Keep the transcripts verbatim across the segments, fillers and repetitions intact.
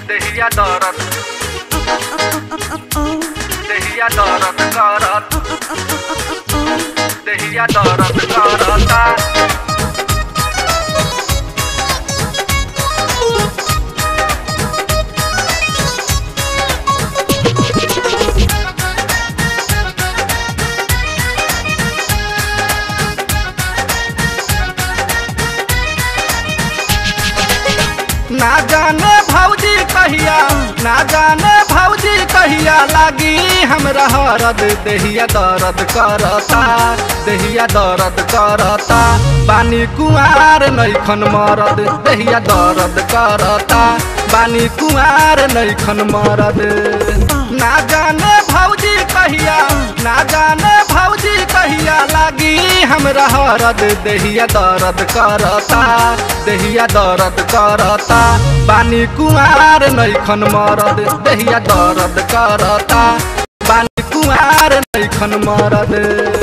देहिया दर्द देहिया दर्द करत देहिया दर्द करता ना जाने भौजी कहिया ना जाने भौजी कहिया लागी हमरा हरद देहिया दर्द करता देहिया दर्द करता बानी कुआर नैखन मरद देहिया दर्द करता बानी कुआर नैखन मरद ना जाने भौजी कहिया ना जाने भौजी कहिया लागी हमरा हरद देहिया दर्द करता देहिया दर्द करता बानी कुआर नैखन मरद देहिया दर्द करता बानी कुआर नैखन मरद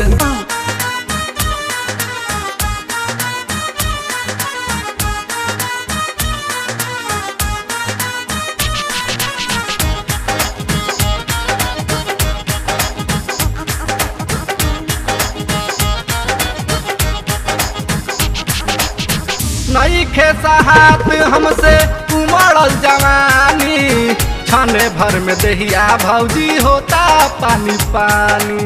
नईखे साहत हमसे उमड़ल जवानी छाने भर में देहिया भौजी होता पानी पानी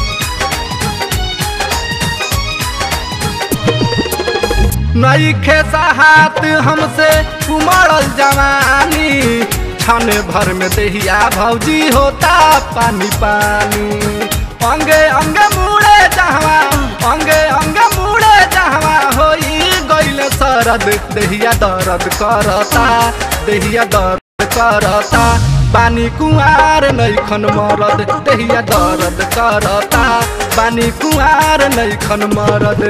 नईखे साहत हमसे उमड़ल जवानी छाने भर में देहिया भौजी होता पानी पानी अंगे अंगे मुड़े जहवा अंगे अंगे मुड़े जहवा होई गइल सरद देहिया दर्द करता देहिया दर्द करता बानी कुआर नैखन मरद देहिया दर्द करता बानी कुआर नैखन मरद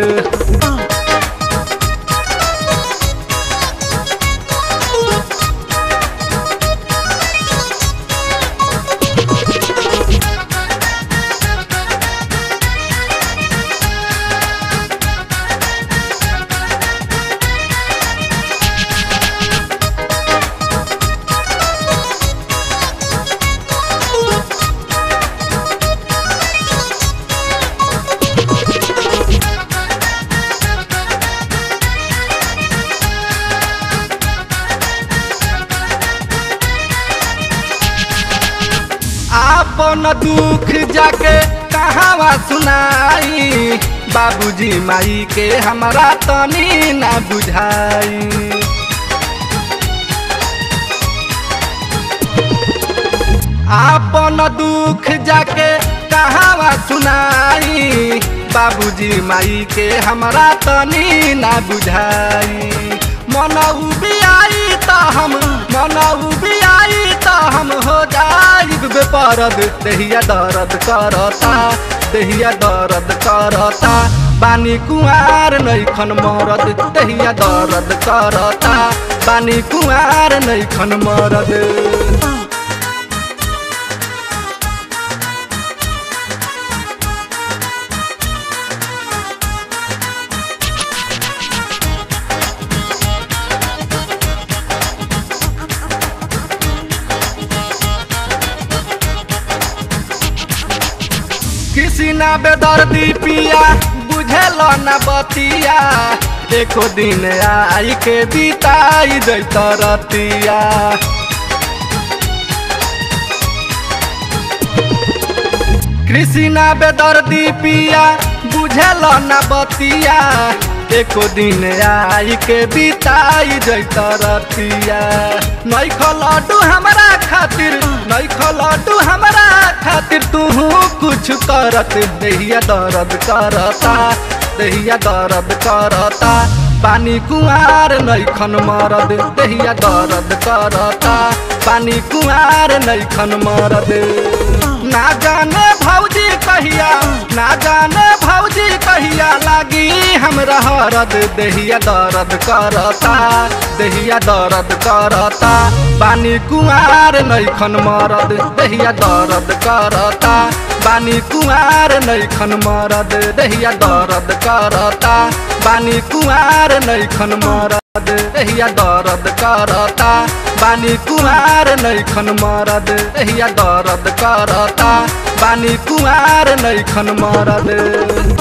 अपन दुख जाके कहावा सुनाई बाबूजी माई के हमरा तनी ना बुझाई अपन दुख जाके कहावा सुनाई बाबूजी माई के हमरा तनी ना बुझाई मनऊ बियाई त हम मनऊ बियाई त हम हो जाइब बेपरद देहिया दर्द करता देहिया दर्द करता बानी कुआर नैखन मरद देहिया दर्द करता बानी कुआर नैखन मरद किसी ना बेदर्दी पिया बुझेल न बतिया एको दिन आई के बिताई दैत रतिया कृष्णा बेदर्दी पिया बुझेल न बतिया एको दिन आई के बिताई दैत रतिया नैख लड्डू हमरा खातिर नैख लड्डू हमरा खातिर तू कुछ करत देहिया दर्द करता देहिया दर्द करता पानी कुआर नैखन मरद देहिया दर्द करता पानी कुआर नैखन मरद ना जाने भौजी कहिया ना जाने भौजी कहिया लागी हमरा हरद देहिया दर्द करता देहिया दर्द करता पानी कुआर नैखन मरद देहिया दर्द करता पानी कुआर नैखन मरद देहिया दर्द करता पानी कुआर नैखन मरद। देहिया दर्द करता बानी कुमार नैखन मरद देहिया दर्द करता बानी कुमार नैखन मरद।